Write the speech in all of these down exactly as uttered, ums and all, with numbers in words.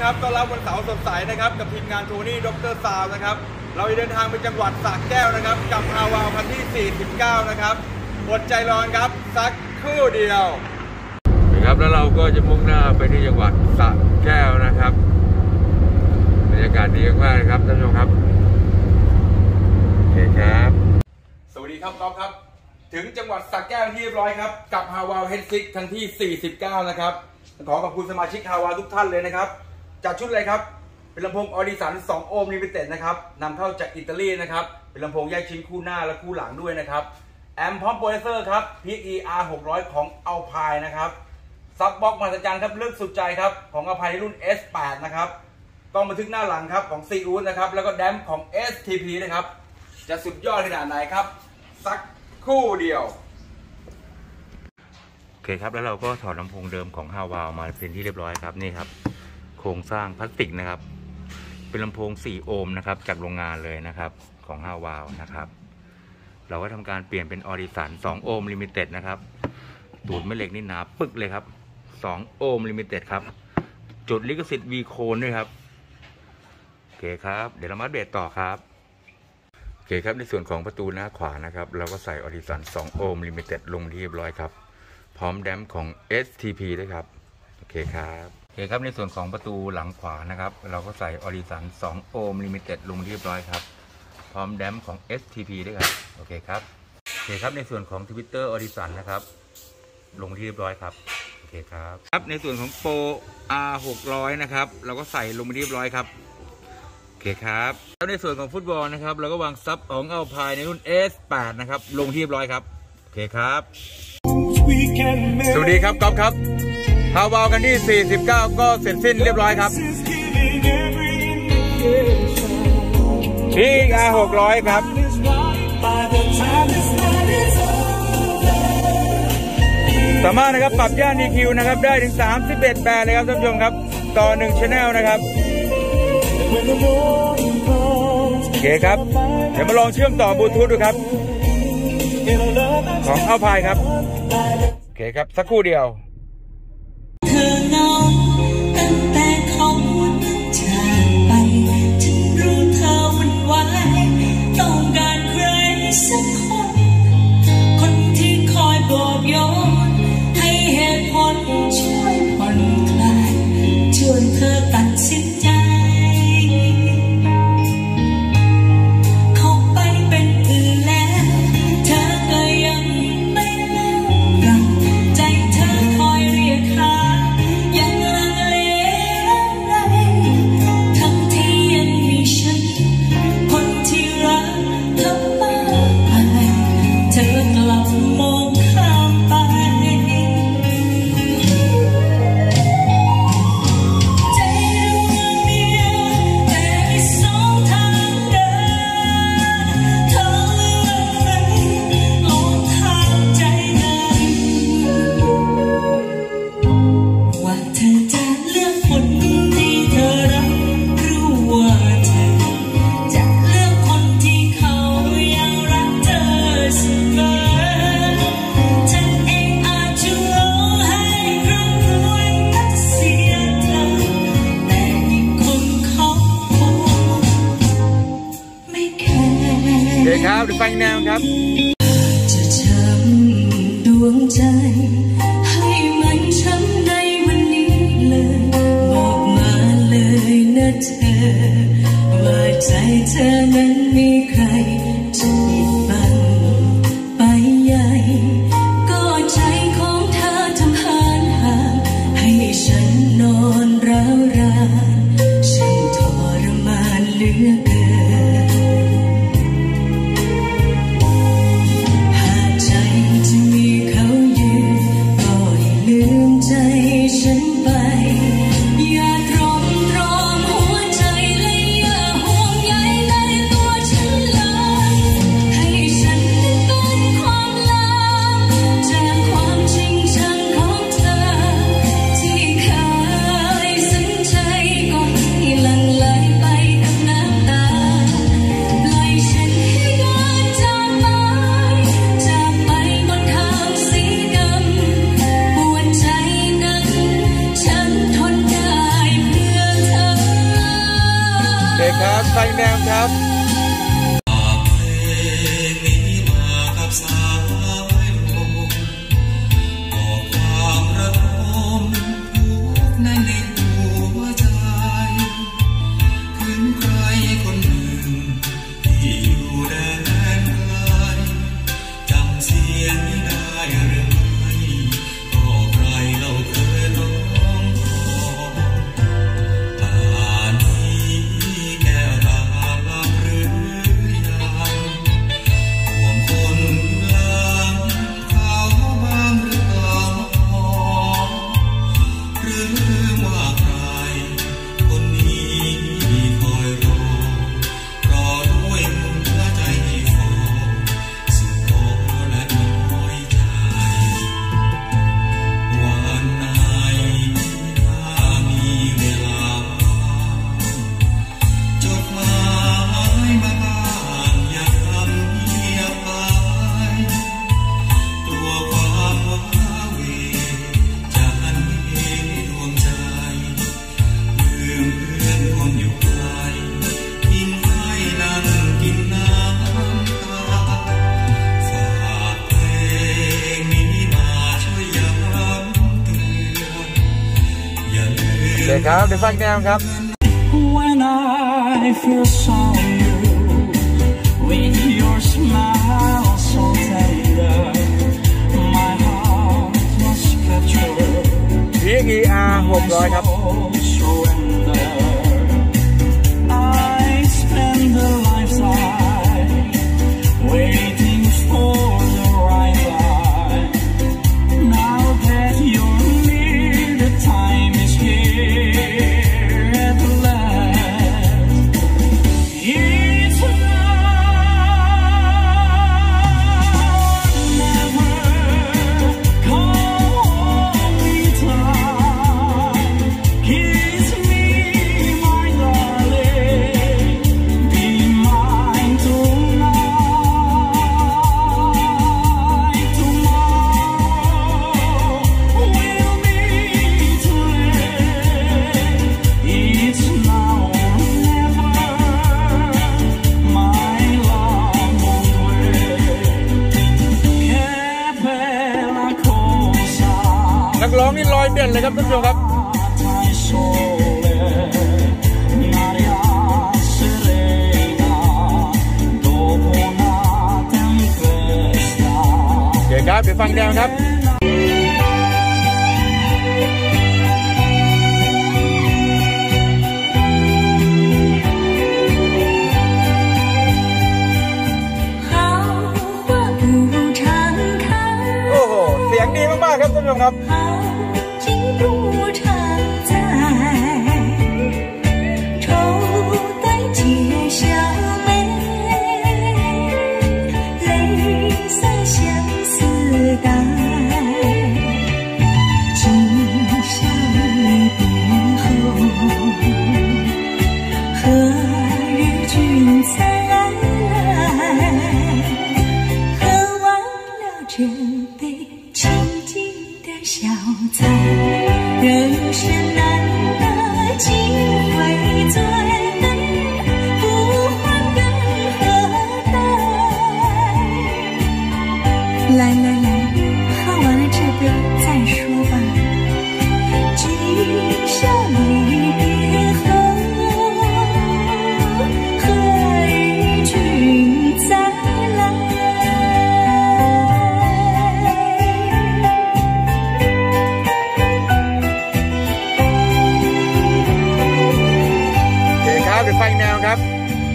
ครับต้อนรับวันเสาร์สดใสนะครับกับทีมงานโทนี่ดรซาวนะครับเราจะเดินทางไปจังหวัดสระแก้วนะครับกับฮาวาวพันที่สี่สิบเก้านะครับอดใจรอครับสักครู่เดียวนะครับแล้วเราก็จะมุ่งหน้าไปที่จังหวัดสระแก้วนะครับบรรยากาศดีมากๆนะครับท่านผู้ชมครับโอเคครับสวัสดีครับก๊อฟครับถึงจังหวัดสระแก้วที่เรียบร้อยครับกับฮาวาวเฮดซิกครั้งที่สี่สิบเก้านะครับขอขอบคุณสมาชิกฮาวาวทุกท่านเลยนะครับจัดชุดเลยครับเป็นลำโพงออดิสันสองโอห์มลิมิเต็ดนะครับนำเข้าจากอิตาลีนะครับเป็นลำโพงแยกชิ้นคู่หน้าและคู่หลังด้วยนะครับแอมพร้อมโปรเซสเซอร์ครับ พี อี อาร์ หกร้อย ของ Alpine นะครับซับบ็อกซ์มหัศจรรย์ครับเลือกสุดใจครับของ Alpine รุ่น เอส แปด นะครับกล้องบันทึกหน้าหลังครับของ ซี อู นะครับแล้วก็แดมของ เอส ที พี นะครับจะสุดยอดขนาดไหนครับสักคู่เดียวโอเคครับแล้วเราก็ถอดลำโพงเดิมของฮาวาวมาเป็นที่เรียบร้อยครับนี่ครับโครงสร้างพลาสติกนะครับเป็นลำโพงสี่โอห์มนะครับจากโรงงานเลยนะครับของฮาวาวนะครับเราก็ทำการเปลี่ยนเป็นออดิสันสองโอห์มลิมิเต็ดนะครับตูดแม่เหล็กนี่หนาปึกเลยครับสองโอห์มลิมิเต็ดครับจดลิขสิทธิ์วีโคนด้วยครับโอเคครับเดี๋ยวเรามาเบรดต่อครับโอเคครับในส่วนของประตูหน้าขวานะครับเราก็ใส่ออดิสันสองโอห์มลิมิเต็ดลงที่เรียบร้อยครับพร้อมแดมของ เอส ที พี ด้วยครับโอเคครับโอเคครับในส่วนของประตูหลังขวานะครับเราก็ใส่ออริสันสองโอห์มลิมิเต็ดลงเรียบร้อยครับพร้อมแดมของ เอส ที พี ด้วยครับโอเคครับโอเคครับในส่วนของทวิตเตอร์ออริสันนะครับลงที่เรียบร้อยครับโอเคครับครับในส่วนของโปร อาร์ หกร้อยนะครับเราก็ใส่ลงไปเรียบร้อยครับโอเคครับแล้วในส่วนของฟุตบอลนะครับเราก็วางซับของอัลไพน์ในรุ่น เอส แปด นะครับลงที่เรียบร้อยครับโอเคครับสวัสดีครับก๊อฟครับฮาวาวกันที่สี่สิบเก้าก็เสร็จสิ้นเรียบร้อยครับ พี อี อาร์ หกร้อยครับสามารถนะครับปรับย่าน อี คิว นะครับได้ถึงสามสิบเอ็ดแบนเลยครับท่านผู้ชมครับต่อหนึ่ง channel นะครับโอเคครับเดี๋ยวมาลองเชื่อมต่อบลูทูธดูครับของอัลไพน์ครับโอเคครับสักครู่เดียวเธอน้องตั้งแต่เขาจากไปฉันรู้เธอวันไหวต้องการใครสักคนคนที่คอยบอกโยนให้เหตุผลช่วยผ่อนคลายช่วยเธอตัดสินใจเขาไปเป็นอื่นแล้วเธอก็ยังไม่เลิกรักใจเธอคอยเรียกหายังลังเลลังเลทั้งที่ยังมีฉันคนที่รักเธอมากไปเธอกลับมองข้ามไปใจดวงเดียวแต่มีสองทางเดินเธอเลือกใครลองถามใจนั้นว่าเธอจะเลือกคนที่เธอรักหรือว่าเธอจะเลือกคนที่เขายังรักเธอเสมอฉันเองอาจจะร้องไห้ครำครวญนับเสียเธอแต่อีกคนเขาคงไม่แคร์โอเคครับดูฟังแนวครับจะช้ำดวงใจให้มันช้ำในวันนี้เลยบอกมาเลยนะเธอว่าใจเธอนั้นมีใครจะปิดบังไปใหญ่ก็ใจของเธอทำหานห่างให้ฉันนอนร้าวรานฉันทรมานเหลือเกินหากใจจะมีเขายืนก็อย่าลืมใจฉันไปอย่าตรอมตรอมหัวใจและอย่าห่วงใยในตัวฉันเลยให้ฉันเป็นความลับจากความจริงจังของเธอที่เคยซึ้งใจก็ให้หลั่งไหลไปกับน้ำตาครับไฟแนวครับเดี๋ยวครับเดี๋ยวฟังแนวครับ When I first saw you with your smile so tender my heart was captured พี อี อาร์ หกร้อยครับ I spent the lifetime waiting for the right time now that you're near the time is here at last it's now never call me time kiss me my darling be mine tonight tomorrow we'll meet again it's now or never my love won't wait Capella Cosa นักร้องนี่ลอยเด่นเลยครับท่านผู้ชมครับ Dai sole un'aria serena dopo una tempesta เดี๋ยวครับเดี๋ยวฟังแนวครับ好花不常开， โอ้โหเสียงดีมากๆครับท่านผู้ชมครับ好景不常在，愁待解消眉，泪洒相思带，今宵离别后，何日君再来？喝完了这杯清静的小菜，人生难得几回醉，不欢更何待？来来来，喝完了这杯再说吧。今宵离别后，何日君再来？ เดี๋ยวครับเดี๋ยวฟังแนวครับ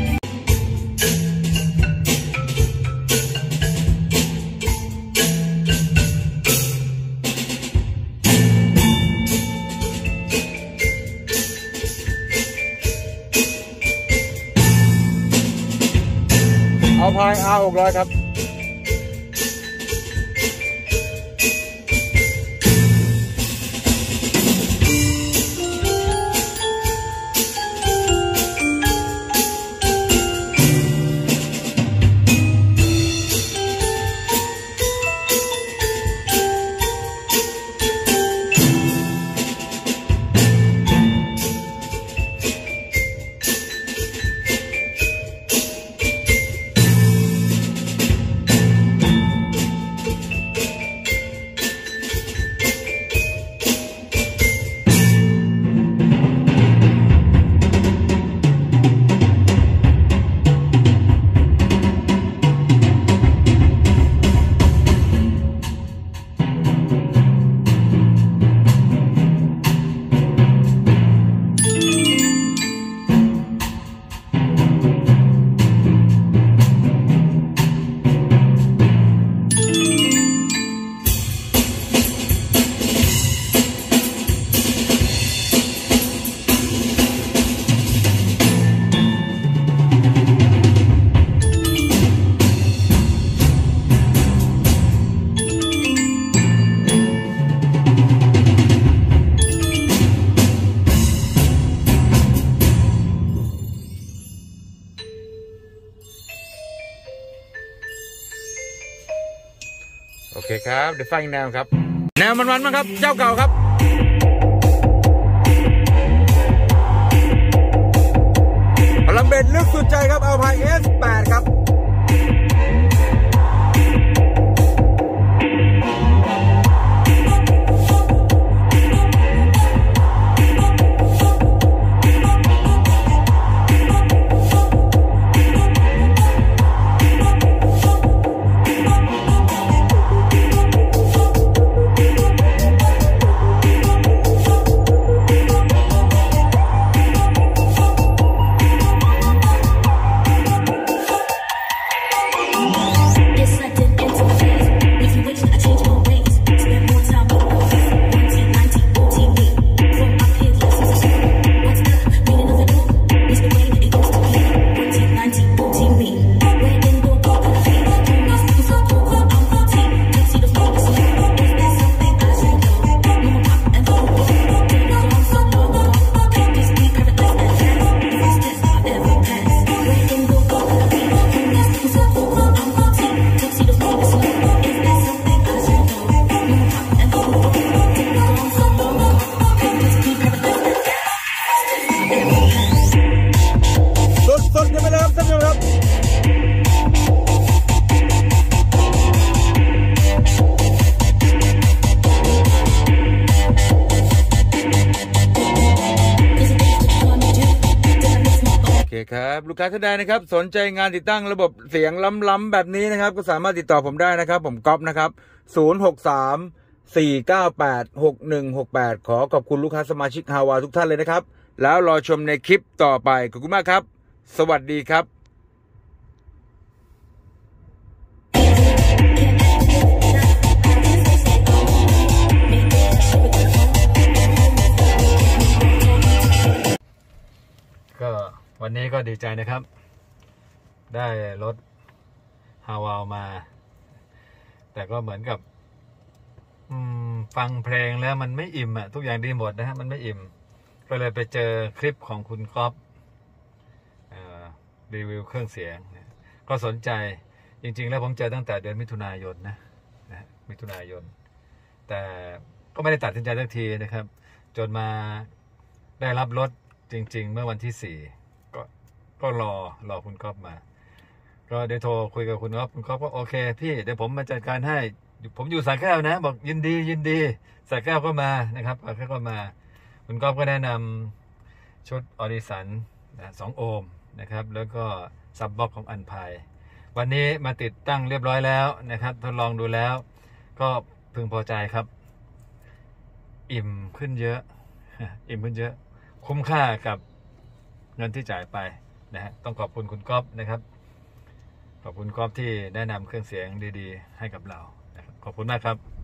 เอาพาย อาร์ หกร้อยครับเเคครับเดี๋ยวฟังอีกแนวครับแนวมันๆมั้งครับเจ้าเก่าครับลำเบ็ดลึกสุดใจครับเอาพาย เอส แปด ครับครับลูกค้าท่านใดนะครับสนใจงานติดตั้งระบบเสียงล้ำๆแบบนี้นะครับก็สามารถติดต่อผมได้นะครับผมก๊อฟนะครับศูนย์ หก สาม สี่ เก้า แปด หก หนึ่ง หก แปดขอขอบคุณลูกค้าสมาชิกฮาวาทุกท่านเลยนะครับแล้วรอชมในคลิปต่อไปขอบคุณมากครับสวัสดีครับก็วันนี้ก็ดีใจนะครับได้รถฮาวาวมาแต่ก็เหมือนกับฟังเพลงแล้วมันไม่อิ่มอ่ะทุกอย่างดีหมดนะฮะมันไม่อิ่มก็เลยไปเจอคลิปของคุณก๊อฟรีวิวเครื่องเสียงก็สนใจจริงๆแล้วผมเจอตั้งแต่เดือนมิถุนายนนะนะมิถุนายนแต่ก็ไม่ได้ตัดสินใจสักทีนะครับจนมาได้รับรถจริงๆเมื่อวันที่สี่ก็ก็รอรอคุณก๊อฟมาก็ได้โทรคุยกับคุณก๊อฟคุณก๊อฟก็โอเคพี่เดี๋ยวผมมาจัดการให้ผมอยู่สระแก้วนะบอกยินดียินดีสระแก้วก็มานะครับสระแก้วก็มาคุณก๊อฟก็แนะนำชุดออดิสันนะสองโอห์มนะครับแล้วก็ซับบ็อกของอันไพวันนี้มาติดตั้งเรียบร้อยแล้วนะครับทดลองดูแล้วก็พึงพอใจครับอิ่มขึ้นเยอะอิ่มขึ้นเยอะคุ้มค่ากับเงินที่จ่ายไปนะฮะต้องขอบคุณคุณก๊อฟนะครับขอบคุณก๊อฟที่แนะนำเครื่องเสียงดีๆให้กับเรานะครับขอบคุณมากครับ